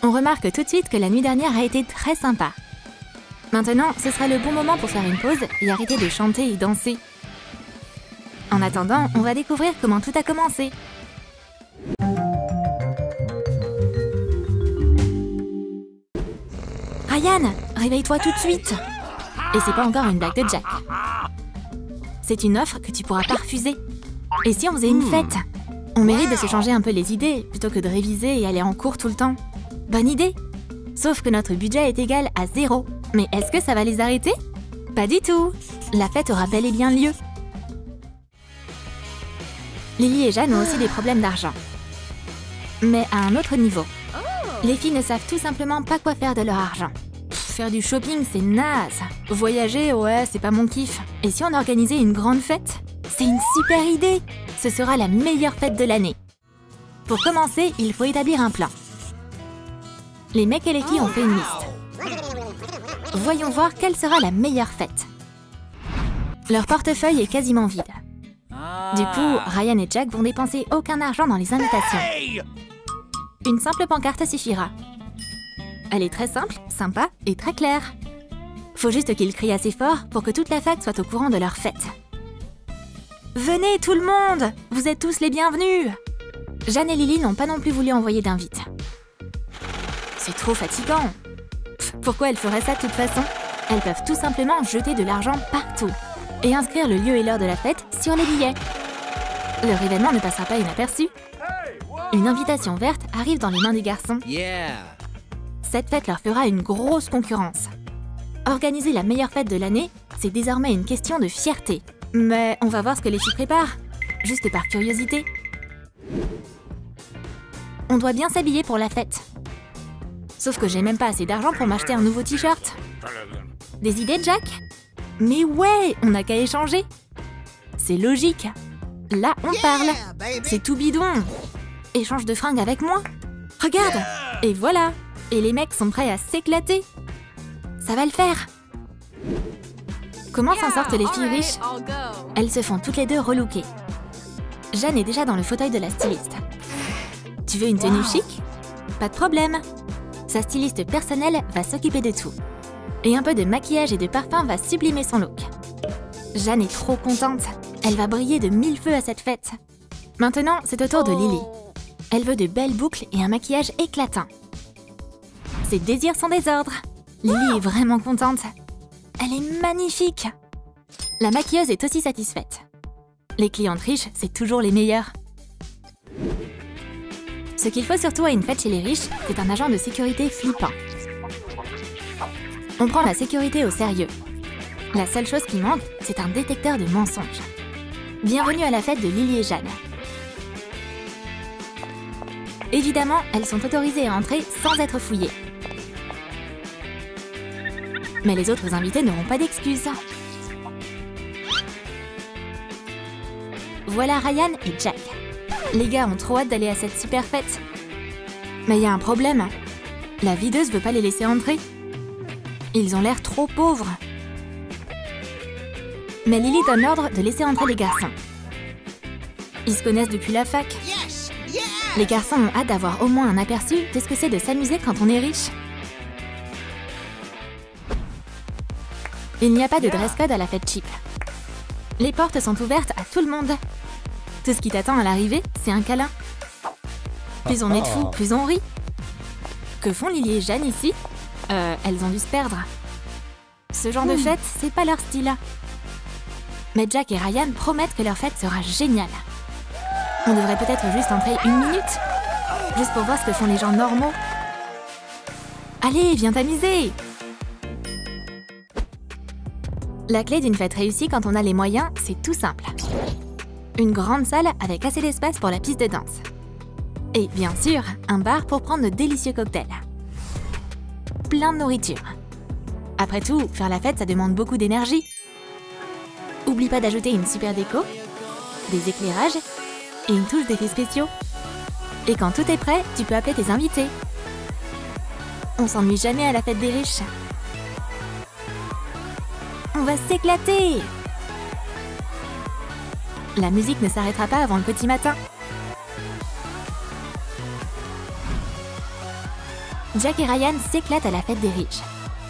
On remarque tout de suite que la nuit dernière a été très sympa. Maintenant, ce sera le bon moment pour faire une pause et arrêter de chanter et danser. En attendant, on va découvrir comment tout a commencé. Ryan, réveille-toi tout de suite! Et c'est pas encore une blague de Jack. C'est une offre que tu pourras pas refuser. Et si on faisait une fête? On mérite de se changer un peu les idées, plutôt que de réviser et aller en cours tout le temps. Bonne idée! Sauf que notre budget est égal à 0. Mais est-ce que ça va les arrêter? Pas du tout! La fête aura bel et bien lieu. Lily et Jeanne ont aussi des problèmes d'argent. Mais à un autre niveau. Les filles ne savent tout simplement pas quoi faire de leur argent. Faire du shopping, c'est naze. Voyager, ouais, c'est pas mon kiff. Et si on organisait une grande fête? C'est une super idée! Ce sera la meilleure fête de l'année. Pour commencer, il faut établir un plan. Les mecs et les filles ont fait une liste. Voyons voir quelle sera la meilleure fête. Leur portefeuille est quasiment vide. Du coup, Ryan et Jack vont dépenser aucun argent dans les invitations. Une simple pancarte suffira. Elle est très simple, sympa et très claire. Faut juste qu'ils crient assez fort pour que toute la fac soit au courant de leur fête. Venez tout le monde! Vous êtes tous les bienvenus! Jeanne et Lily n'ont pas non plus voulu envoyer d'invite. C'est trop fatigant. Pourquoi elles feraient ça de toute façon? Elles peuvent tout simplement jeter de l'argent partout et inscrire le lieu et l'heure de la fête sur les billets. Leur événement ne passera pas inaperçu. Une invitation verte arrive dans les mains des garçons. Cette fête leur fera une grosse concurrence. Organiser la meilleure fête de l'année, c'est désormais une question de fierté. Mais on va voir ce que les filles préparent, juste par curiosité. On doit bien s'habiller pour la fête. Sauf que j'ai même pas assez d'argent pour m'acheter un nouveau t-shirt. Des idées, Jack? Mais ouais, on n'a qu'à échanger. C'est logique. Là, on parle. C'est tout bidon. Échange de fringues avec moi. Regarde. Et voilà. Et les mecs sont prêts à s'éclater. Ça va le faire. Comment s'en sortent les filles riches? Elles se font toutes les deux relooker. Jeanne est déjà dans le fauteuil de la styliste. Tu veux une tenue chic? Pas de problème. Sa styliste personnelle va s'occuper de tout. Et un peu de maquillage et de parfum va sublimer son look. Jeanne est trop contente. Elle va briller de 1000 feux à cette fête. Maintenant, c'est au tour de Lily. Elle veut de belles boucles et un maquillage éclatant. Ses désirs sont désordre. Lily est vraiment contente. Elle est magnifique. La maquilleuse est aussi satisfaite. Les clientes riches, c'est toujours les meilleures. Ce qu'il faut surtout à une fête chez les riches, c'est un agent de sécurité flippant. On prend la sécurité au sérieux. La seule chose qui manque, c'est un détecteur de mensonges. Bienvenue à la fête de Lily et Jeanne. Évidemment, elles sont autorisées à entrer sans être fouillées. Mais les autres invités n'auront pas d'excuses. Voilà Ryan et Jack. Les gars ont trop hâte d'aller à cette super fête. Mais il y a un problème. La videuse veut pas les laisser entrer. Ils ont l'air trop pauvres. Mais Lily donne l'ordre de laisser entrer les garçons. Ils se connaissent depuis la fac. Les garçons ont hâte d'avoir au moins un aperçu de ce que c'est de s'amuser quand on est riche. Il n'y a pas de dress code à la fête cheap. Les portes sont ouvertes à tout le monde. Tout ce qui t'attend à l'arrivée, c'est un câlin. Plus on est de fous, plus on rit. Que font Lily et Jeanne ici? Elles ont dû se perdre. Ce genre de fête, c'est pas leur style. Mais Jack et Ryan promettent que leur fête sera géniale. On devrait peut-être juste entrer 1 minute. Juste pour voir ce que font les gens normaux. Allez, viens t'amuser! La clé d'une fête réussie quand on a les moyens, c'est tout simple. Une grande salle avec assez d'espace pour la piste de danse. Et bien sûr, un bar pour prendre de délicieux cocktails. Plein de nourriture. Après tout, faire la fête, ça demande beaucoup d'énergie. Oublie pas d'ajouter une super déco, des éclairages et une touche d'effets spéciaux. Et quand tout est prêt, tu peux appeler tes invités. On s'ennuie jamais à la fête des riches. On va s'éclater! La musique ne s'arrêtera pas avant le petit matin. Jack et Ryan s'éclatent à la fête des riches.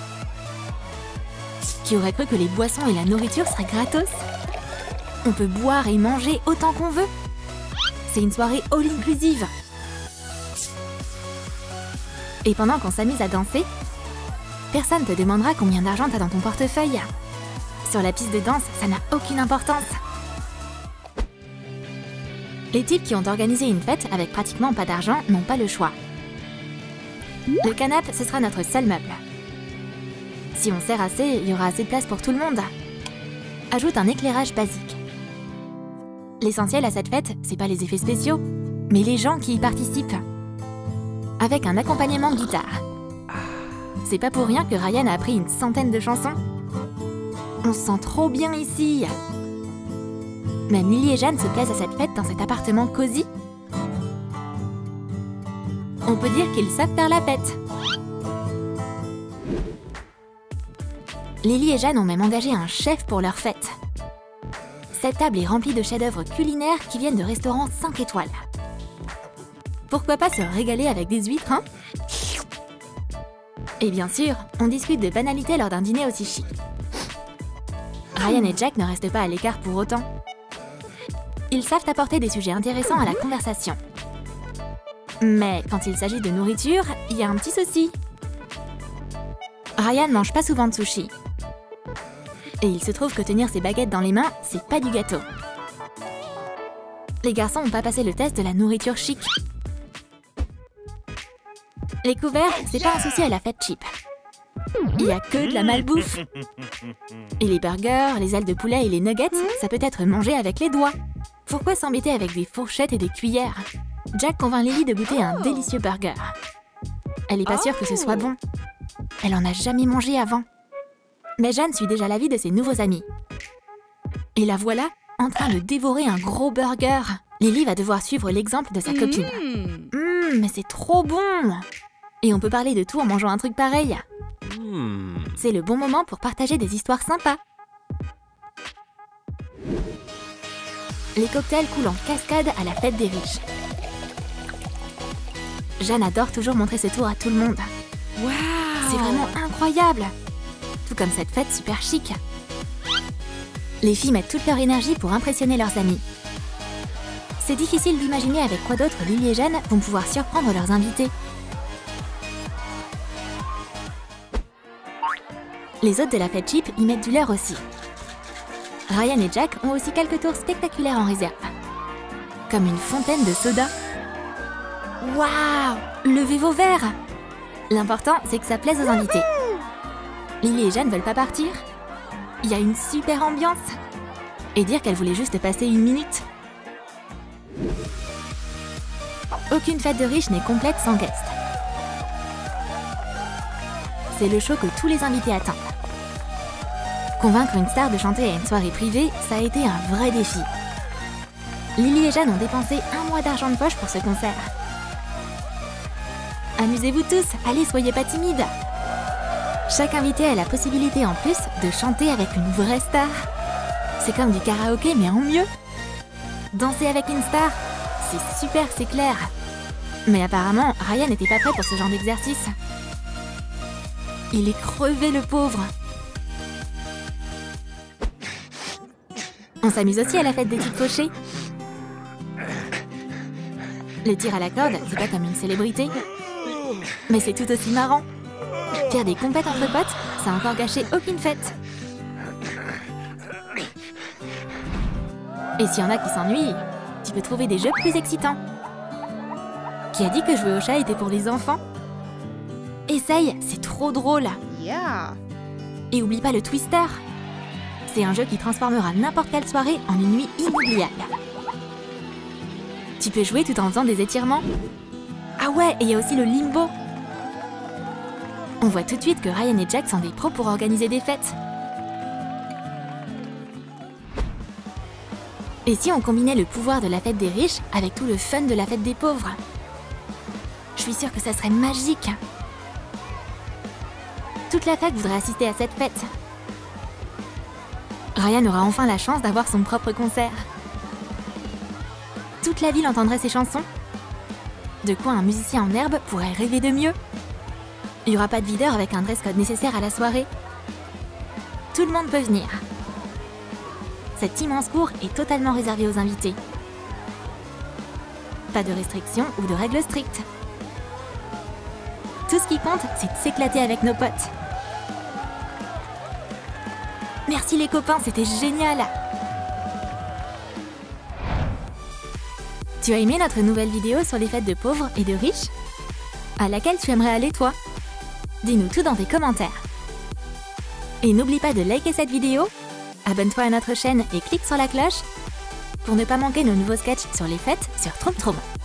Qui aurait cru que les boissons et la nourriture seraient gratos? On peut boire et manger autant qu'on veut. C'est une soirée all-inclusive. Et pendant qu'on s'amuse à danser, personne te demandera combien d'argent t'as dans ton portefeuille. Sur la piste de danse, ça n'a aucune importance. Les types qui ont organisé une fête avec pratiquement pas d'argent n'ont pas le choix. Le canapé, ce sera notre seul meuble. Si on sert assez, il y aura assez de place pour tout le monde. Ajoute un éclairage basique. L'essentiel à cette fête, c'est pas les effets spéciaux, mais les gens qui y participent. Avec un accompagnement de guitare. C'est pas pour rien que Ryan a appris une centaine de chansons. On se sent trop bien ici. Même Lily et Jeanne se plaisent à cette fête dans cet appartement cosy. On peut dire qu'ils savent faire la fête. Lily et Jeanne ont même engagé un chef pour leur fête. Cette table est remplie de chefs-d'œuvre culinaires qui viennent de restaurants 5 étoiles. Pourquoi pas se régaler avec des huîtres, hein? Et bien sûr, on discute de banalités lors d'un dîner aussi chic. Ryan et Jack ne restent pas à l'écart pour autant. Ils savent apporter des sujets intéressants à la conversation. Mais quand il s'agit de nourriture, il y a un petit souci. Ryan mange pas souvent de sushi. Et il se trouve que tenir ses baguettes dans les mains, c'est pas du gâteau. Les garçons n'ont pas passé le test de la nourriture chic. Les couverts, c'est pas un souci à la fête cheap. Il y a que de la malbouffe. Et les burgers, les ailes de poulet et les nuggets, ça peut être mangé avec les doigts. Pourquoi s'embêter avec des fourchettes et des cuillères? Jack convainc Lily de goûter un délicieux burger. Elle est pas sûre que ce soit bon. Elle en a jamais mangé avant. Mais Jeanne suit déjà l'avis de ses nouveaux amis. Et la voilà, en train de dévorer un gros burger. Lily va devoir suivre l'exemple de sa copine. Mais c'est trop bon! Et on peut parler de tout en mangeant un truc pareil. C'est le bon moment pour partager des histoires sympas. Les cocktails coulent en cascade à la fête des riches. Jeanne adore toujours montrer ce tour à tout le monde. Wow. C'est vraiment incroyable! Tout comme cette fête super chic. Les filles mettent toute leur énergie pour impressionner leurs amis. C'est difficile d'imaginer avec quoi d'autre Lily et Jeanne vont pouvoir surprendre leurs invités. Les hôtes de la fête cheap y mettent du leur aussi. Ryan et Jack ont aussi quelques tours spectaculaires en réserve. Comme une fontaine de soda. Waouh! Levez vos verres! L'important, c'est que ça plaise aux invités. Lily et Jeanne veulent pas partir. Il y a une super ambiance. Et dire qu'elles voulaient juste passer une minute. Aucune fête de riches n'est complète sans guest. C'est le show que tous les invités attendent. Convaincre une star de chanter à une soirée privée, ça a été un vrai défi. Lily et Jeanne ont dépensé 1 mois d'argent de poche pour ce concert. Amusez-vous tous, allez, soyez pas timides. Chaque invité a la possibilité en plus de chanter avec une vraie star. C'est comme du karaoké mais en mieux. Danser avec une star, c'est super, c'est clair. Mais apparemment, Ryan n'était pas prêt pour ce genre d'exercice. Il est crevé le pauvre. On s'amuse aussi à la fête des petites fauchées. Le tir à la corde, c'est pas comme une célébrité. Mais c'est tout aussi marrant. Faire des compètes entre potes, ça a encore gâché aucune fête. Et s'il y en a qui s'ennuient, tu peux trouver des jeux plus excitants. Qui a dit que jouer au chat était pour les enfants? Essaye, c'est trop drôle. Yeah. Et oublie pas le Twister. C'est un jeu qui transformera n'importe quelle soirée en une nuit inoubliable. Tu peux jouer tout en faisant des étirements. Ah ouais, et il y a aussi le limbo. On voit tout de suite que Ryan et Jack sont des pros pour organiser des fêtes. Et si on combinait le pouvoir de la fête des riches avec tout le fun de la fête des pauvres? Je suis sûre que ça serait magique. Toute la fac voudrait assister à cette fête. Ryan aura enfin la chance d'avoir son propre concert. Toute la ville entendrait ses chansons. De quoi un musicien en herbe pourrait rêver de mieux. Il n'y aura pas de videur avec un dress code nécessaire à la soirée. Tout le monde peut venir. Cette immense cour est totalement réservée aux invités. Pas de restrictions ou de règles strictes. Tout ce qui compte, c'est de s'éclater avec nos potes. Merci les copains, c'était génial! Tu as aimé notre nouvelle vidéo sur les fêtes de pauvres et de riches? À laquelle tu aimerais aller toi? Dis-nous tout dans tes commentaires. Et n'oublie pas de liker cette vidéo, abonne-toi à notre chaîne et clique sur la cloche pour ne pas manquer nos nouveaux sketchs sur les fêtes sur Troom Troom.